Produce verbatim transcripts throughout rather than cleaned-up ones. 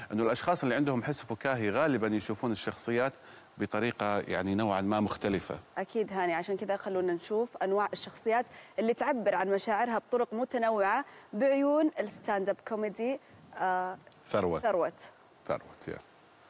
انه الاشخاص اللي عندهم حس فكاهي غالبا يشوفون الشخصيات بطريقه يعني نوعا ما مختلفه. اكيد هاني، عشان كذا خلونا نشوف انواع الشخصيات اللي تعبر عن مشاعرها بطرق متنوعه بعيون الستاند اب كوميدي. آه ثروت ثروت ثروت يا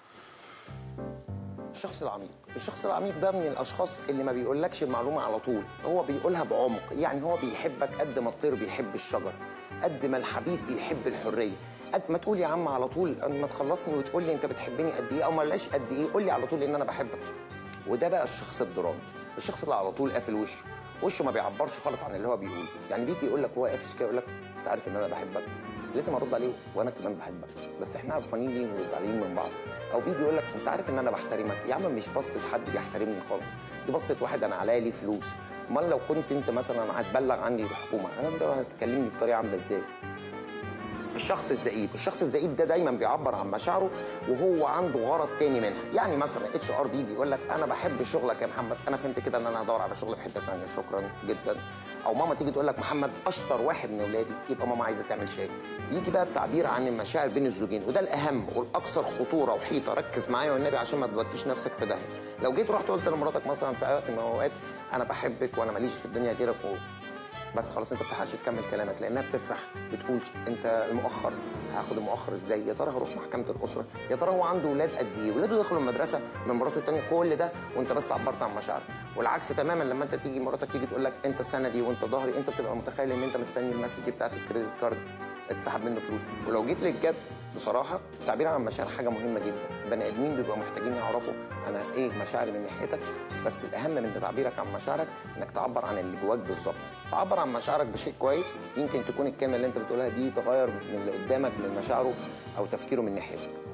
الشخص العميق. الشخص العميق ده من الاشخاص اللي ما بيقولكش المعلومه على طول، هو بيقولها بعمق. يعني هو بيحبك قد ما الطير بيحب الشجر، قد ما الحبيس بيحب الحريه. قد ما تقول يا عم على طول ما تخلصني وتقول لي انت بتحبني قد ايه، او ما لاش قد ايه، قول لي على طول ان انا بحبك. وده بقى الشخص الدرامي، الشخص اللي على طول قافل وشه، وشه ما بيعبرش خالص عن اللي هو بيقوله. يعني بيجي يقول لك وهو قافش كده يقول لك انت عارف ان انا بحبك، لازم ارد عليه وانا كمان بحبك، بس احنا عرفانين ليه وزعلانين من بعض. او بيجي يقول لك انت عارف ان انا بحترمك. يا عم مش بصه حد بيحترمني خالص، دي بصه واحد انا عليا ليه فلوس. امال لو كنت انت مثلا هتبلغ عني الحكومه، انا انت هتكلمني بطريقه عامله ازاي؟ الشخص الزئيب، الشخص الزئيب ده دايما بيعبر عن مشاعره وهو عنده غرض تاني منها. يعني مثلا اتش ار بيجي يقول لك انا بحب شغلك يا محمد، انا فهمت كده ان انا هدور على شغل في حته ثانيه، شكرا جدا. او ماما تيجي تقول لك محمد اشطر واحد من اولادي، يبقى ماما عايزه تعمل شاي. يجي بقى التعبير عن المشاعر بين الزوجين، وده الاهم والاكثر خطوره وحيطه. ركز معايا والنبي عشان ما توديش نفسك في داهيه. لو جيت رحت قلت لمراتك مثلا في وقت من الاوقات انا بحبك وانا ماليش في الدنيا غيرك و... بس خلاص انت ما بتلحقش تكمل كلامك لانها بتسرح، بتقول انت المؤخر، هاخد المؤخر ازاي؟ يا ترى هروح محكمه الاسره؟ يا ترى هو عنده اولاد قد ايه؟ اولاده دخلوا المدرسه من مراته الثانيه، كل ده وانت بس عبرت عن مشاعرك. والعكس تماما لما انت تيجي مراتك تيجي تقول لك انت سندي وانت ظهري، انت بتبقى متخيل ان انت مستني المسج بتاعت الكريدت كارد اتسحب منه فلوس. ولو جيت للجد بصراحه التعبير عن المشاعر حاجه مهمه جدا. بني ادمين بيبقوا محتاجين يعرفوا انا ايه مشاعري من ناحيتك، بس الاهم من تعبيرك عن مشاعرك انك تعبر عن اللي جواك بالظبط. فعبر عن مشاعرك بشيء كويس، يمكن تكون الكلمه اللي انت بتقولها دي تغير من اللي قدامك من مشاعره او تفكيره من ناحيتك.